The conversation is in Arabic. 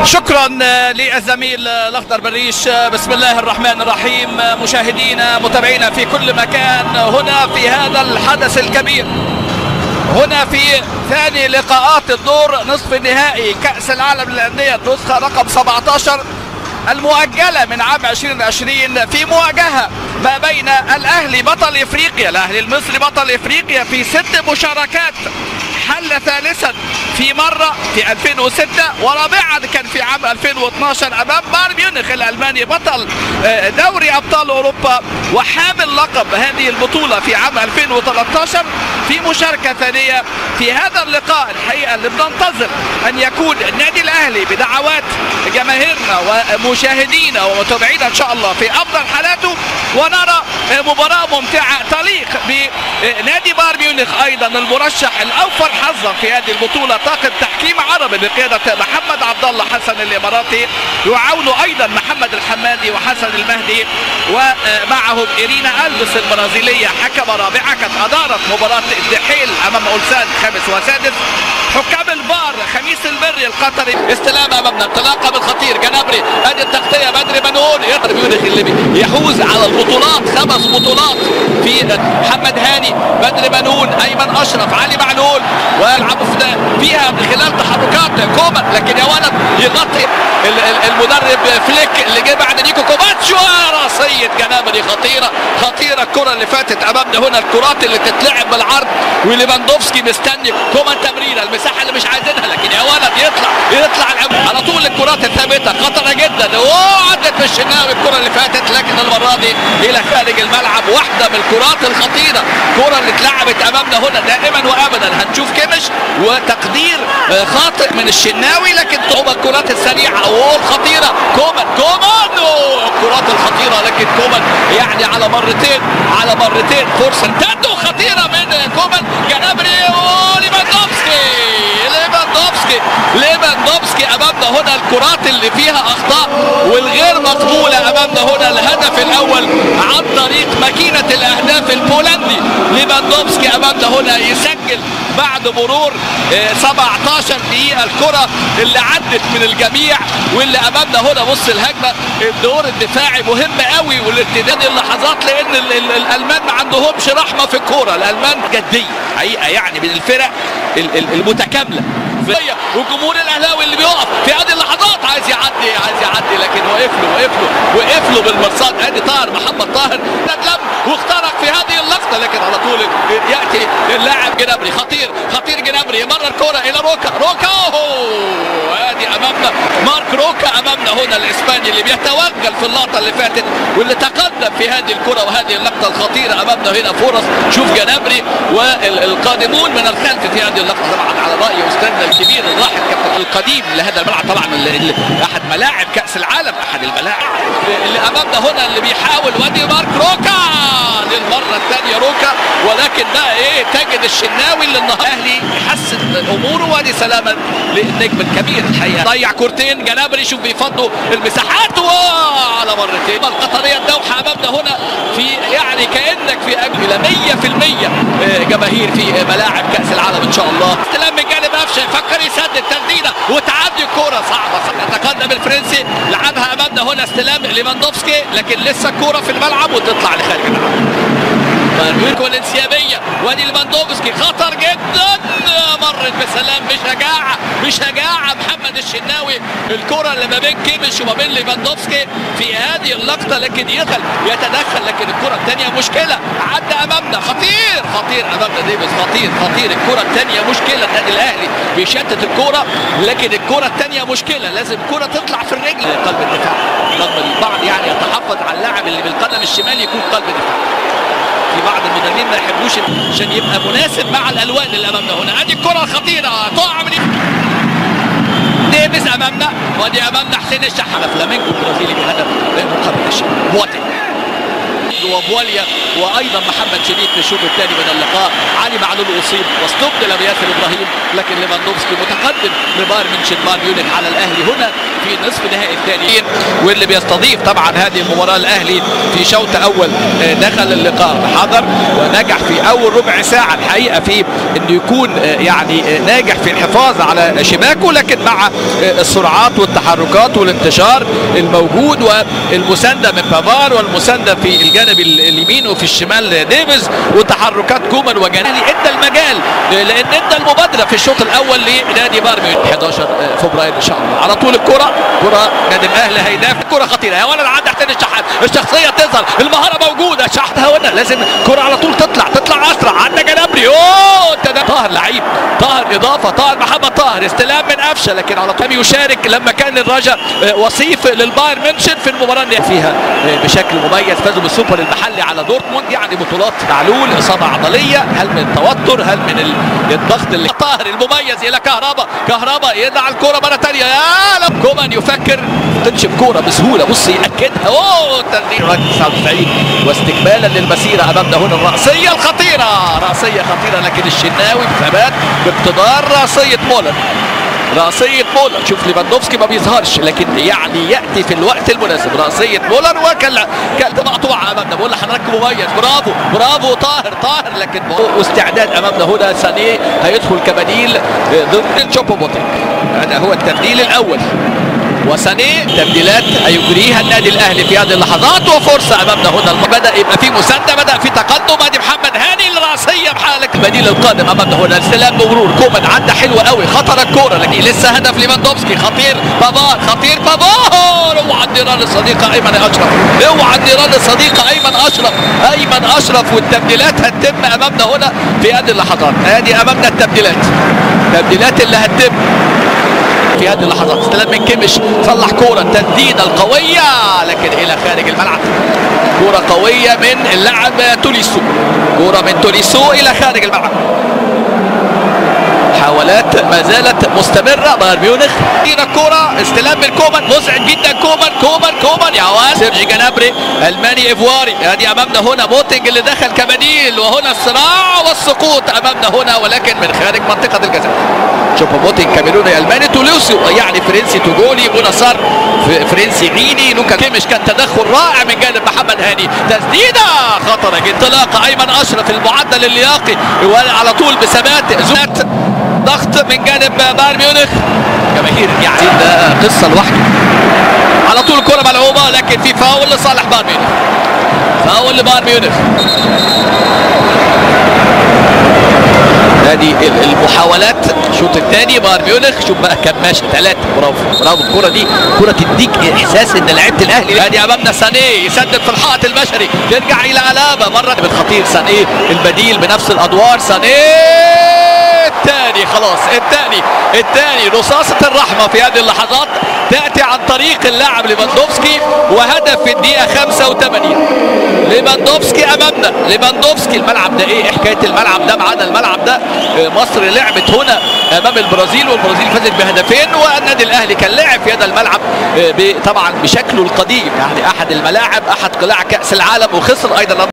شكرا للزميل الاخضر بالريش. بسم الله الرحمن الرحيم. مشاهدينا متابعينا في كل مكان، هنا في هذا الحدث الكبير، هنا في ثاني لقاءات الدور نصف النهائي كأس العالم للأندية نسخة رقم 17 المؤجلة من عام 2020، في مواجهة ما بين الأهلي بطل إفريقيا، الأهلي المصري بطل إفريقيا في 6 مشاركات، حل ثالثا في مرة في 2006 ورابعا كان في عام 2012 أمام بايرن ميونخ الألماني بطل دوري أبطال أوروبا وحامل لقب هذه البطولة في عام 2013 في مشاركة ثانية في هذا اللقاء. الحقيقة اللي بننتظر أن يكون النادي الأهلي بدعوات جماهيرنا ومشاهدينا ومتابعينا إن شاء الله في أفضل حالاته، ونرى مباراة ممتعة تليق بنادي بايرن ميونخ أيضا المرشح الأوفر حظا في هذه البطولة، طاقم تحكيم عربي بقيادة محمد عبد الله حسن الإماراتي، يعاونه أيضا محمد الحمادي وحسن المهدي، ومعهم إيرينا ألبس البرازيلية حكمة رابعة كانت أدارت مباراة الدحيل أمام أولسان خامس وسادس. حكام الفار خميس البري القطري. استلام امامنا، انطلاقه بالخطير جنابري، ادي التغطيه بدري بنون، يقدر ميونخ الليبي يحوز على البطولات 5 بطولات في محمد هاني، بدري بنون، ايمن اشرف، علي معلول، ويلعبوا فيها من خلال تحركات كومان، لكن يا ولد يغطي المدرب فليك اللي جه بعد نيكو كوفاتشو. راسيه جنابري خطيره خطيره. الكره اللي فاتت امامنا هنا، الكرات اللي تتلعب بالعرض وليفاندوفسكي مستني كومان تمريره، المساحه اللي مش عايزينها، لكن يا ولد يطلع على طول. الكرات الثابته خطره جدا، وعدت في الشناوي الكره اللي فاتت، لكن المره دي الى خارج الملعب. واحده من الكرات الخطيره، الكره اللي اتلعبت امامنا هنا دائما وابدا هنشوف كمش وتقدير خاطئ من الشناوي، لكن طوبة الكرات السريعه والخطيره. كومان الكرات الخطيره، لكن كومان يعني على مرتين فرصه تندو خطيره من كومان. جنابري ليفاندوفسكي امامنا هنا، الكرات اللي فيها اخطاء والغير مقبوله امامنا هنا. الهدف الاول عن طريق ماكينه الاهداف البولندي، ليفاندوفسكي امامنا هنا يسجل بعد مرور 17 دقيقه. الكره اللي عدت من الجميع واللي امامنا هنا، بص الهجمه، الدور الدفاعي مهم قوي والارتداد اللحظات، لان الالمان ما عندهمش رحمه في الكوره، الالمان جديه حقيقه يعني من الفرق المتكامله. وجمهور الاهلاوي اللي بيقف في هذه اللحظات عايز يعدي، لكن وقف له بالمرصاد. ادي طاهر محمد طاهر اتلم واخترق في هذه اللقطه، لكن على طول ياتي اللاعب جنابري. خطير جنابري، يمرر كره الى روكا. ادي امامنا مارك روكا امامنا هنا، الاسباني اللي بيتوغل في اللقطه اللي فاتت واللي تقدم في هذه الكره وهذه اللقطه الخطيره. امامنا هنا فرص، شوف جنابري والقادمون من الخلف في هذه اللقطه، طبعا على راي استاذنا الكبير الراحل كابتن القديم لهذا الملعب، طبعا احد ملاعب كاس العالم، احد الملاعب اللي امامنا هنا اللي بيحاول. وادي مارك روكا للمره الثانيه روكا، ولكن بقى تجد الشناوي اللي الاهلي يحسن اموره. وادي سلاما للنجم الكبير الحقيقه، ضيع كورتين. جنابري شوف بيفضوا المساحات على مرتين. القطريه الدوحه امامنا هنا، في يعني كانك في الى 100% جماهير في ملاعب كاس العالم ان شاء الله. استلام من جانب قفشه، يفكر يسدد تسديده وتعدي الكوره صعبه. يتقدم الفرنسي، لعبها امامنا هنا، استلام ليفاندوفسكي، لكن لسه الكوره في الملعب وتطلع لخارج الملعب. والانسيابيه، وادي ليفاندوفسكي خطر جدا، مرت بسلام بشجاعه محمد الشناوي. الكره اللي ما بين كيميش وما بين ليفاندوفسكي في هذه اللقطه، لكن يتدخل، لكن الكره الثانيه مشكله. عدى امامنا خطير امامنا ديفيز، خطير. الكره الثانيه مشكله، النادي الاهلي بيشتت الكره، لكن الكره الثانيه مشكله، لازم الكره تطلع في الرجل. قلب الدفاع، رغم البعض يعني يتحفظ على اللاعب اللي بالقدم الشمال يكون قلب دفاع، في بعض المدربين ما يحبوش عشان يبقى مناسب مع الالوان اللي امامنا هنا. ادي الكره الخطيره تقع من ديفيز امامنا، وادي امامنا حسين الشحات، فلامينجو البرازيلي بهدف مقابل الشمال. وبواليا وايضا محمد شريف في الشوط الثاني من اللقاء. علي معلول اصيب واستبدل بياسر ابراهيم، لكن ليفاندوفسكي متقدم ببايرن ميونخ على الاهلي هنا في نصف نهائي الثاني، واللي بيستضيف طبعا هذه المباراه الاهلي في شوط اول دخل اللقاء حضر ونجح في اول ربع ساعه الحقيقه في انه يكون يعني ناجح في الحفاظ على شباكه، لكن مع السرعات والتحركات والانتشار الموجود والمسانده من بافار والمسانده في الجانب اليمين وفي الشمال ديفيز وتحركات كومان وجنالي ادى المجال، لان ادى المبادره في الشوط الاول لنادي بايرن ميونخ. 11 فبراير ان شاء الله. على طول الكره، كره نادي الاهلي هيدافع، كره خطيره يا ولد عند حسين الشحات، الشخصيه تظهر، المهاره موجوده، شحات هنا لازم كره على طول تطلع اسرع، عندنا جنابري، اوه طاهر لعيب، طاهر اضافه، طاهر محمد طاهر استلام من قفشه، لكن على طول يشارك لما كان الرجاء وصيف للبايرن ميونخ في المباراه اللي فيها بشكل مميز، فازوا بالسوبر المحلي على دورتموند، يعني بطولات. معلول اصابه عضليه، هل من التوتر، هل من الضغط اللي طاهر المميز الى كهربا يدعى الكره مره ثانيه، يا كومان يفكر تنشب كوره بسهوله، بص ياكدها، اوه تسديد 99 واستكمالا للمسيره امامنا هنا الراسيه الخطيره، راسيه خطيره، لكن الشناوي بثبات باقتدار راسيه مولر. شوف ليفاندوفسكي ما بيظهرش، لكن يعني ياتي في الوقت المناسب. راسيه مولر وكلت مقطوعه امامنا، بقول لحضرتك مميز، برافو طاهر، لكن واستعداد امامنا هنا سانيه هيدخل كبديل ضد تشوبوموتينج. هذا هو التبديل الاول، وسانيه تبديلات هيجريها النادي الاهلي في هذه اللحظات، وفرصه امامنا هنا بدا يبقى في مسانده، بدا في تقدم، ادي محمد هاني الراسيه بحالك البديل القادم امامنا هنا، استلام مغرور، كومان عدى حلوه قوي، خطر الكوره، لكن لسه هدف ليفاندوفسكي، خطير بافار، اوعى النيران الصديقه ايمن اشرف، والتبديلات هتتم امامنا هنا في هذه اللحظات. ادي امامنا التبديلات اللي هتتم في هذه اللحظات. استلام من كيميش، صلح كوره، التسديده القويه لكن الى خارج الملعب، كوره قويه من اللاعب توليسو، الى خارج الملعب. محاولات ما زالت مستمره بايرن ميونخ، الكوره استلام من كومان، مزعج جدا، كومان يا واد، سيرجي جنابري الماني ايفواري، ادي امامنا هنا موتينج اللي دخل كبديل، وهنا الصراع والسقوط امامنا هنا، ولكن من خارج منطقه الجزاء. تشوبوموتينج كاميروني الماني، توليسو يعني فرنسي توجولي، بونصار فرنسي غيني، لوكا كيميش، كان تدخل رائع من جانب محمد هاني، تسديده خطره، انطلاقه ايمن اشرف المعدل اللياقي على طول بثبات، ضغط من جانب بايرن ميونخ، جماهير يعني ده قصه لوحده. على طول الكره ملعوبه، لكن في فاول لصالح بايرن ميونخ، فاول لبايرن ميونخ. ادي المحاولات الشوط الثاني بايرن ميونخ، شوف بقى كماش 3، برافو الكره دي، كره تديك احساس ان لعيبه الاهلي. ادي امامنا سانيه يسدد في الحائط البشري، ترجع الى علابه مره بالخطير، سانيه البديل بنفس الادوار، سانيه الثاني، خلاص الثاني رصاصة الرحمة في هذه اللحظات تأتي عن طريق اللاعب ليفاندوفسكي، وهدف في الدقيقة 85. ليفاندوفسكي امامنا، الملعب ده ايه حكاية الملعب ده معانا؟ الملعب ده مصر لعبت هنا امام البرازيل، والبرازيل فازت بهدفين، والنادي الاهلي كان لاعب في هذا الملعب طبعا بشكله القديم، يعني احد الملاعب، احد قلاع كأس العالم، وخسر ايضا